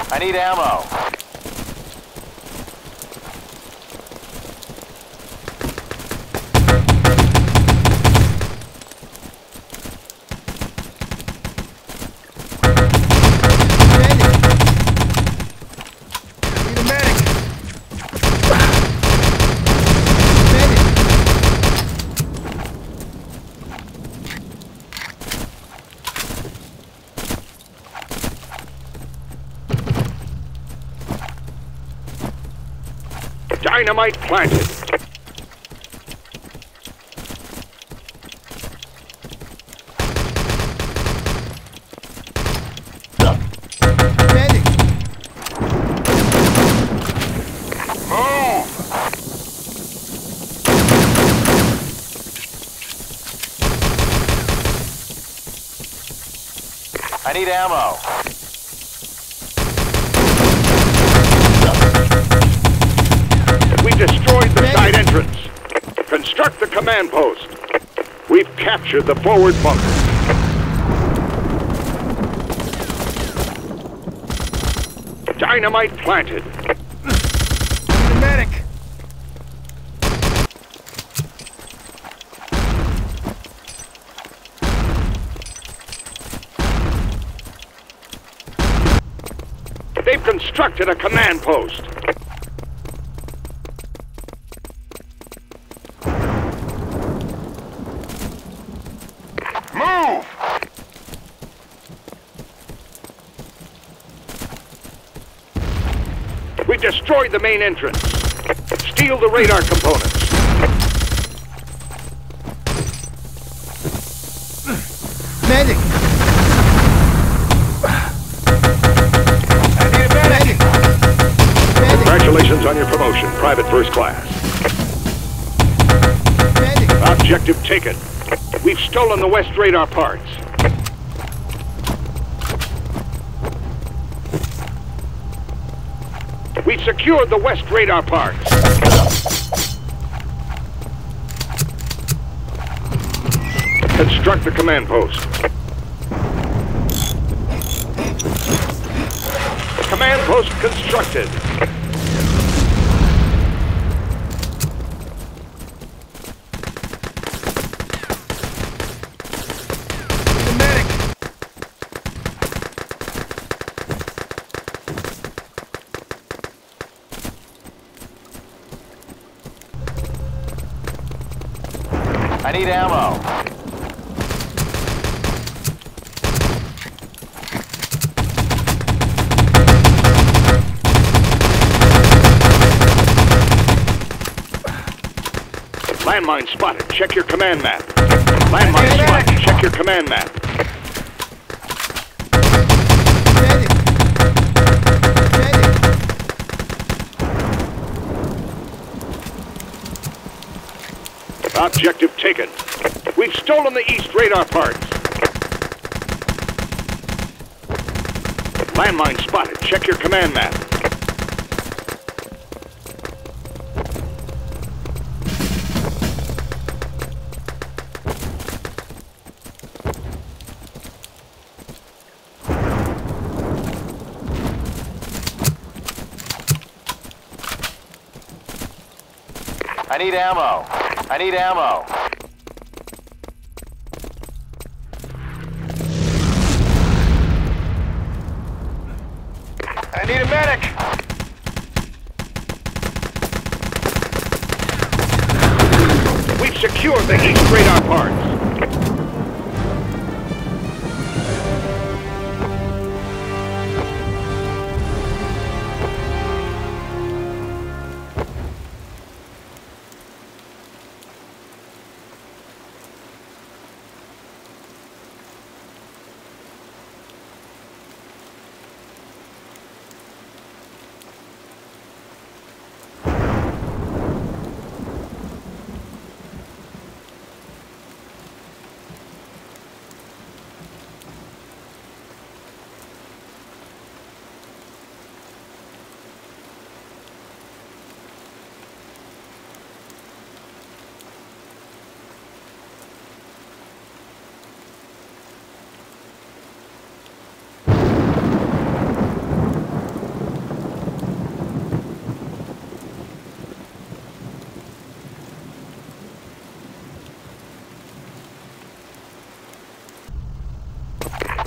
I need ammo. Dynamite planted. Medic! Move! I need ammo. We destroyed the side entrance. Construct the command post. We've captured the forward bunker. Dynamite planted. Medic! They've constructed a command post. Move! We destroyed the main entrance. Steal the radar components. Medic! I need a medic. Medic! Congratulations on your promotion, Private First Class. Medic! Objective taken. We've stolen the west radar parts. We've secured the west radar parts. Construct the command post. Command post constructed. I need ammo. Landmine spotted. Check your command map. Landmine spotted. Check your command map. Medic! Medic! Objective taken. We've stolen the east radar parts. Landmine spotted. Check your command map. I need ammo. I need ammo. I need a medic. We've secured the east radar parts.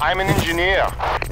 I'm an engineer.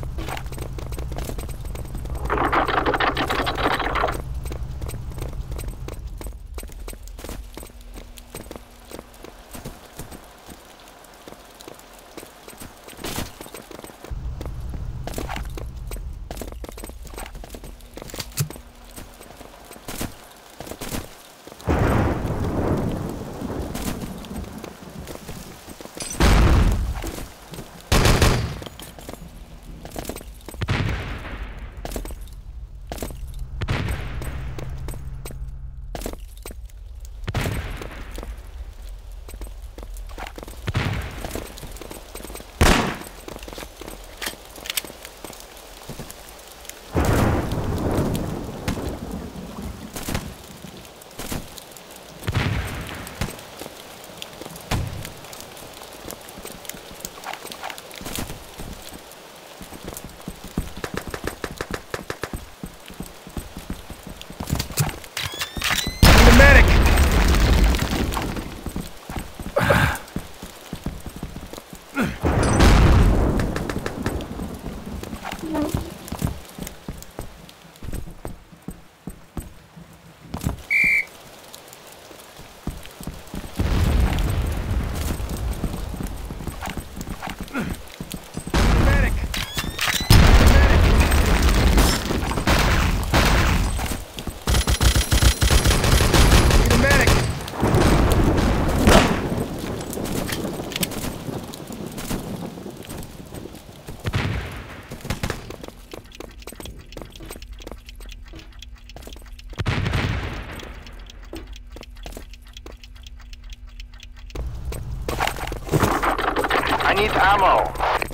I need ammo.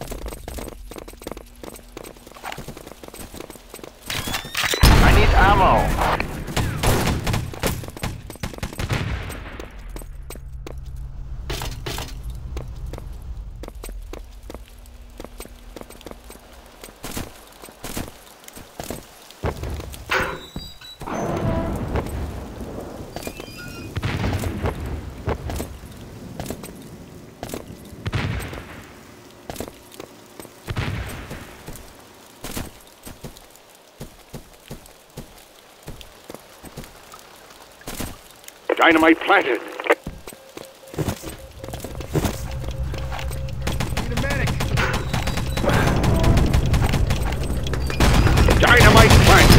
I need ammo. Dynamite planted. Need a medic. Dynamite planted.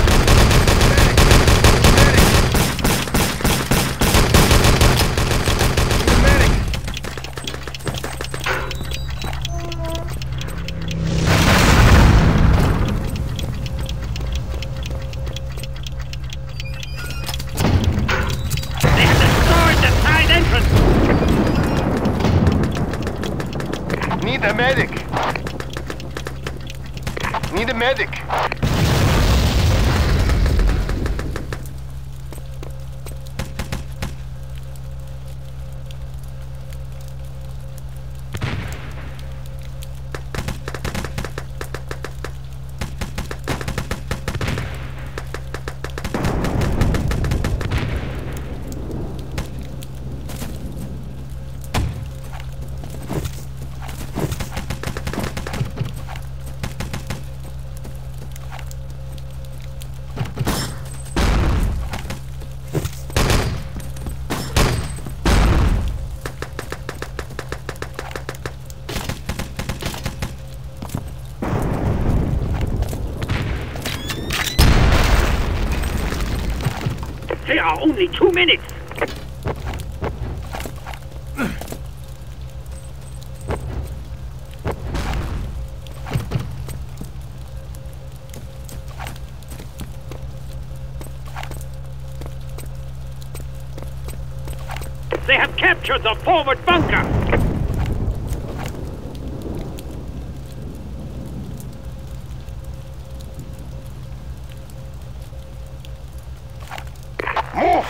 Need a medic. Need a medic. There are only 2 minutes. They have captured the forward bunker. Move!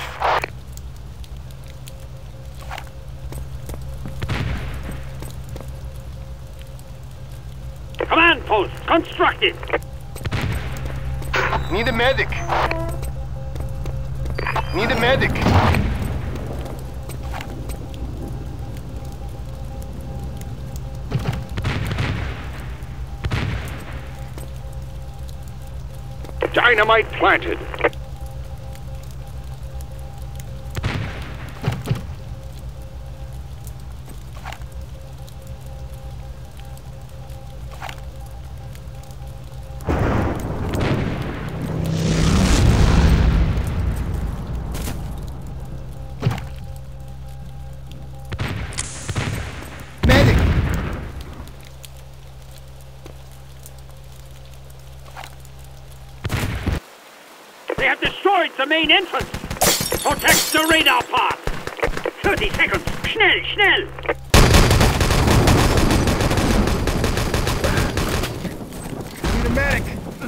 Command post constructed. Need a medic. Need a medic. Dynamite planted. Medic! They have destroyed the main entrance! Protect the radar path! 30 seconds! Schnell, schnell! Need a medic!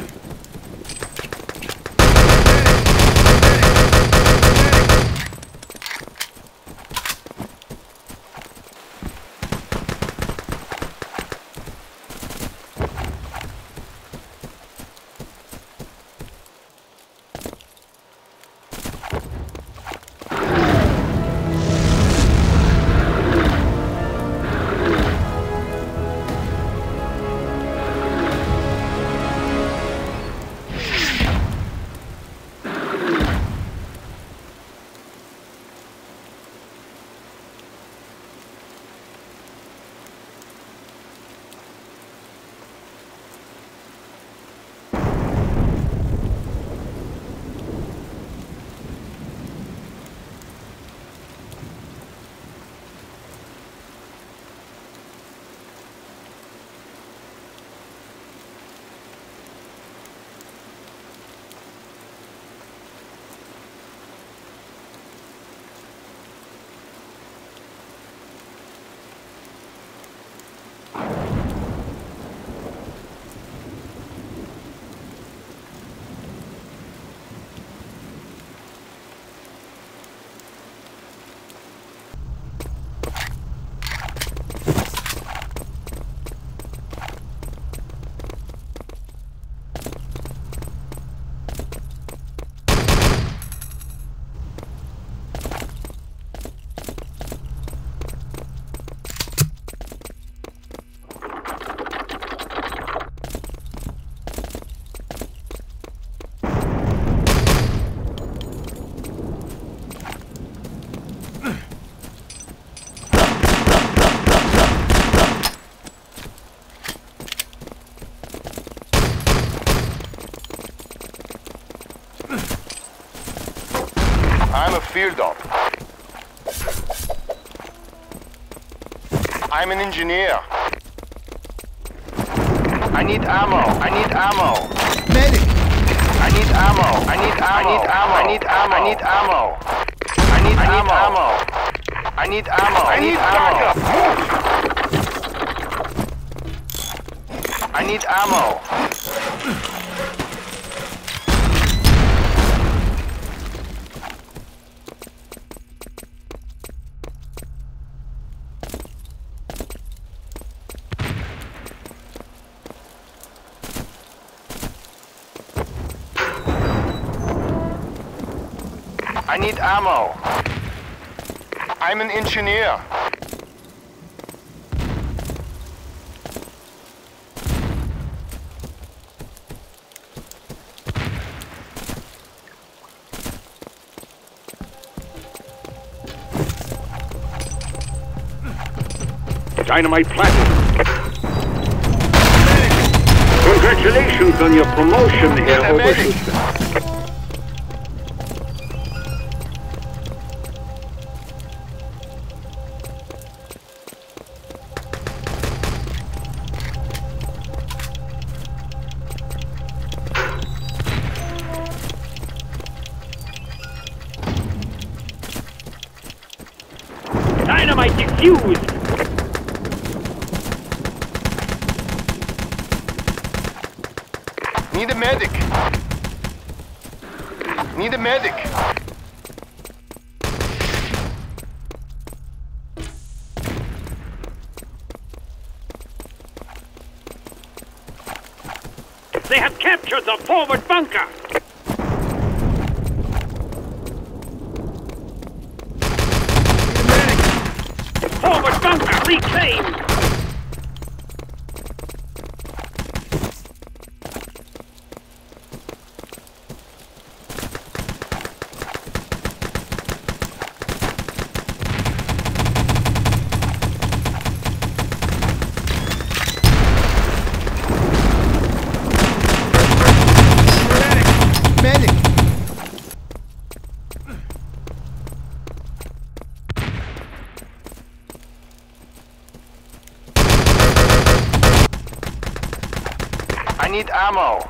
I'm a field op. I'm an engineer. I need ammo. I need ammo. Medic! I need ammo. I need ammo. I need ammo. I need ammo. I need ammo. I need ammo. I need backup. I need ammo. I need ammo. I'm an engineer. Dynamite planted. Congratulations on your promotion here, Overseer. Dynamite defused! Need a medic. Need a medic. They have captured the forward bunker! Forward bunker reclaimed! ammo.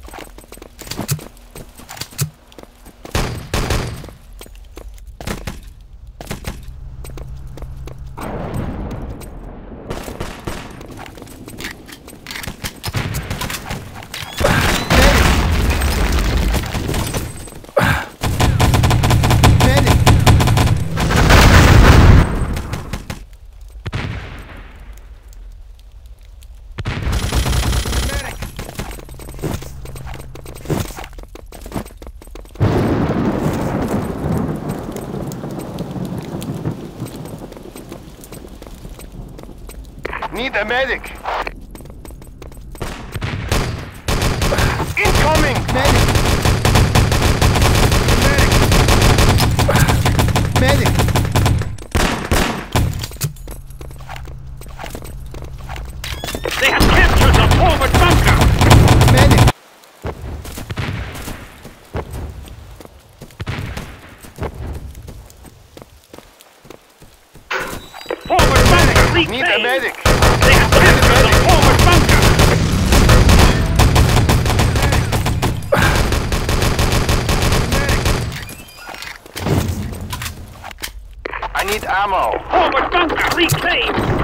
Need a medic. Incoming. Medic. Medic. They have captured the forward bunker! Medic. Forward bunker reclaimed! Need a medic. They have captured the forward bunker! I need ammo. Forward bunker reclaimed!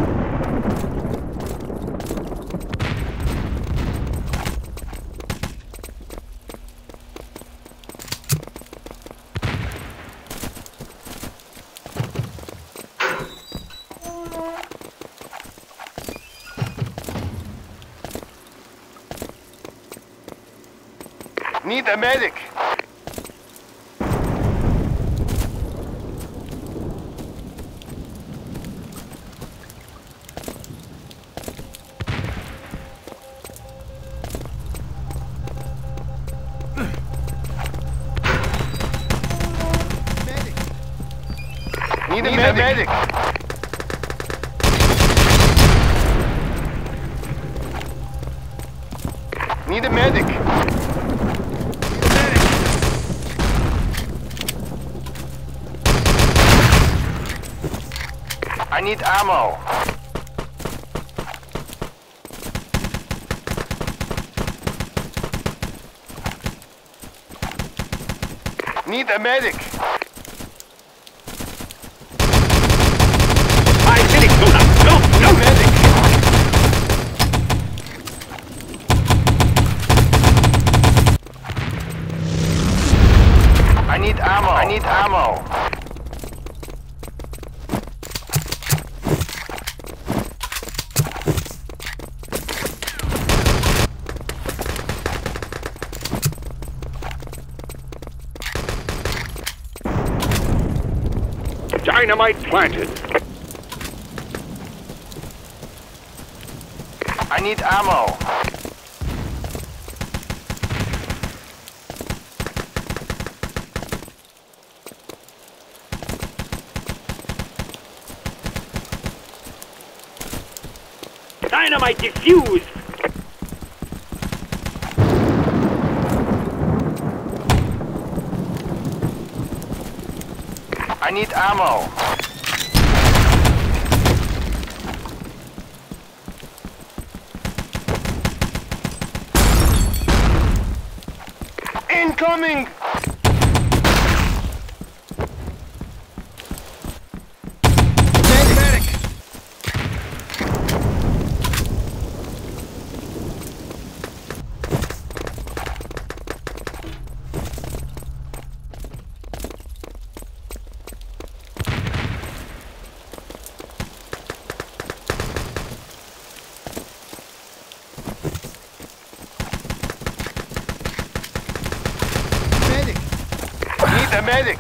Need a medic. Need a medic. Need a medic. I need ammo. Need a medic. 5 minutes, Luna! No, no! Medic. I need ammo. I need ammo. Dynamite planted. I need ammo. Dynamite defused! I need ammo. Incoming! Medic. Medic. Need a medic.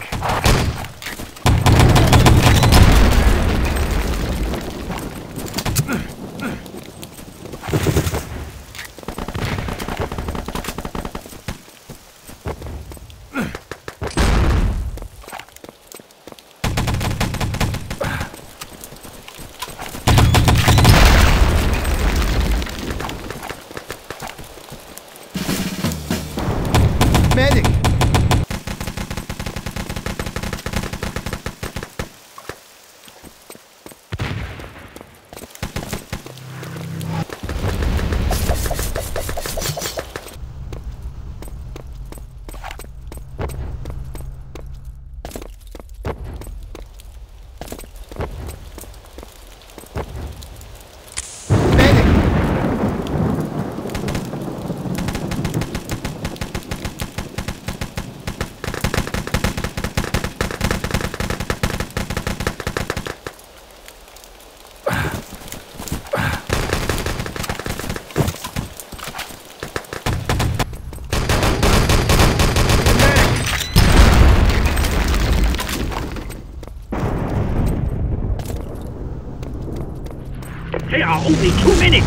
Medic. are only 2 minutes.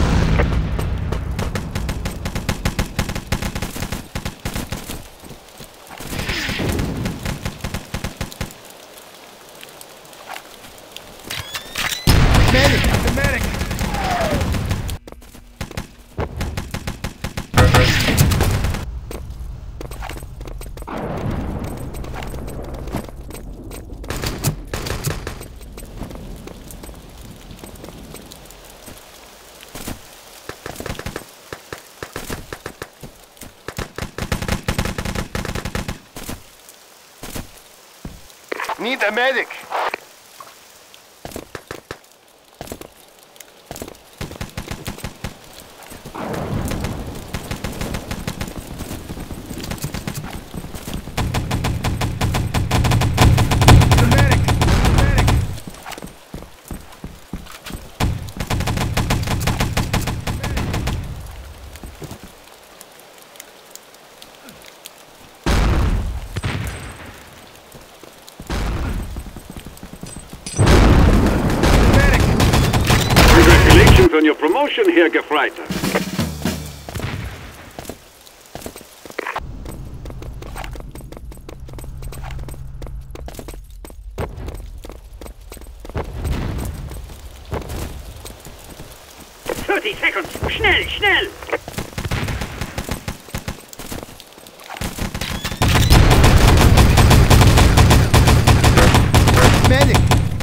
Medic! The medic! Need a medic. The medic! The medic! Congratulations on your promotion, Herr Gefreiter. Seconds. Schnell, schnell. Medic!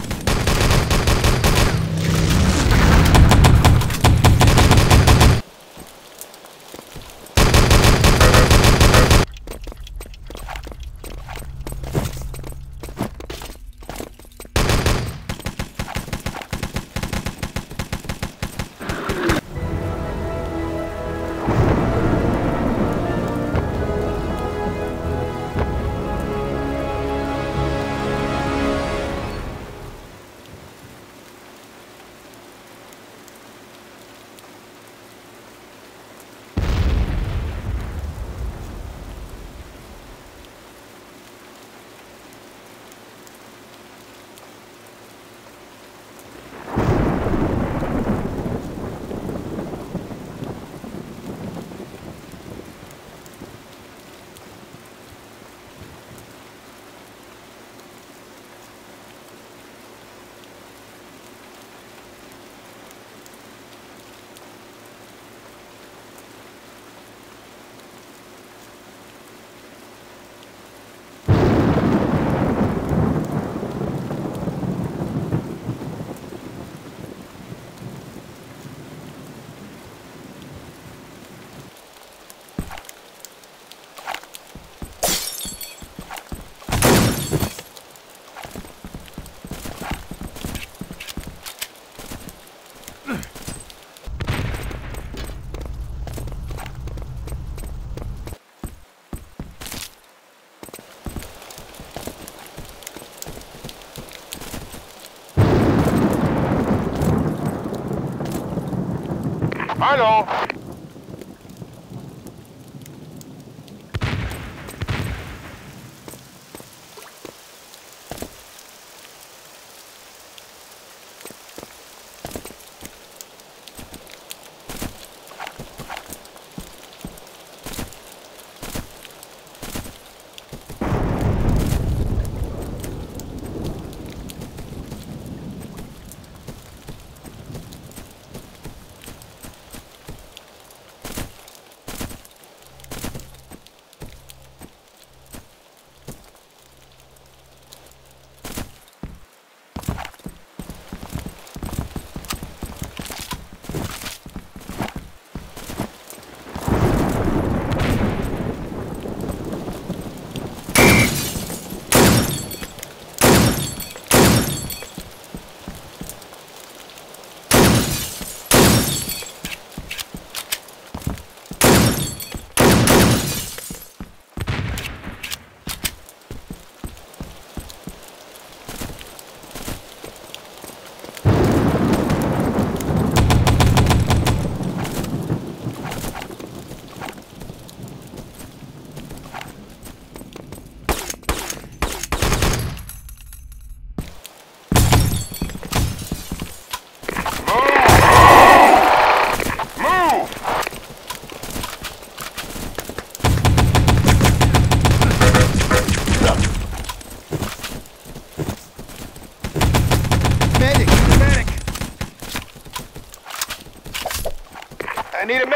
Hallo.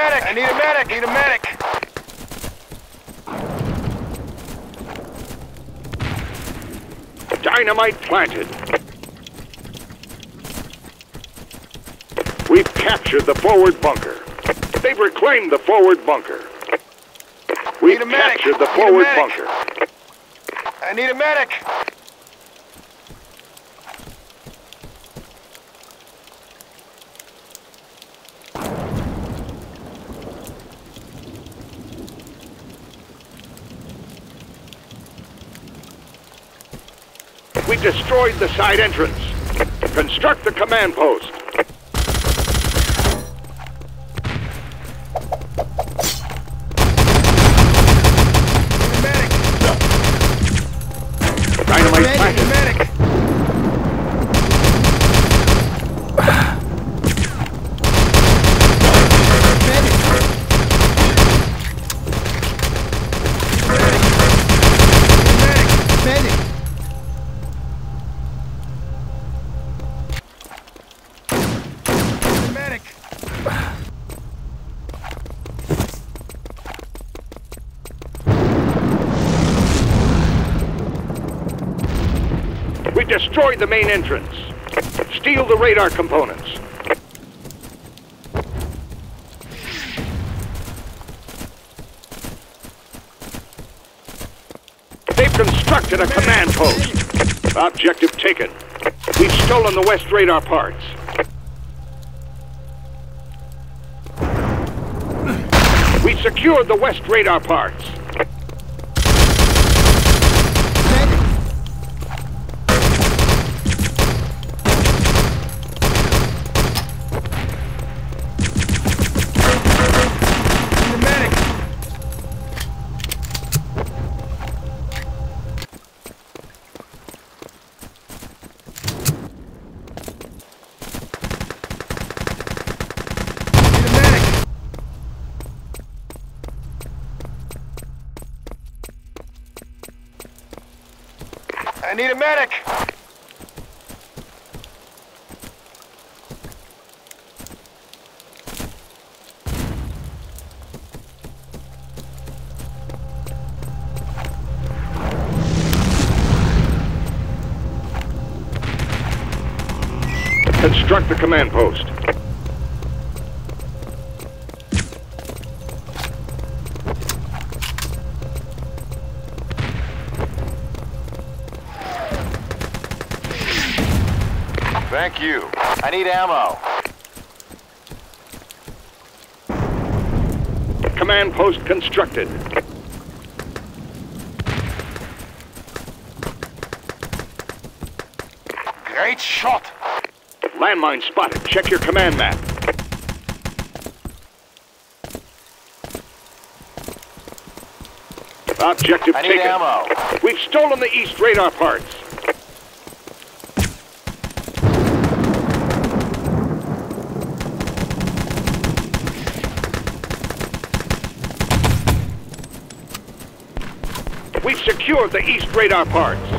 medic! I need a medic! Need a medic! Dynamite planted. We've captured the forward bunker. They've reclaimed the forward bunker. We've captured the forward bunker. I need a medic! We destroyed the side entrance. Construct the command post. Medic. Dynamite planted. Medic. We destroyed the main entrance. Steal the radar components. They've constructed a command post. Objective taken. We've stolen the west radar parts. We secured the west radar parts. I need a medic! Construct the command post. Thank you. I need ammo. Command post constructed. Great shot! Landmine spotted. Check your command map. Objective I need taken. ammo. We've stolen the east radar parts. We've secured the east radar parts.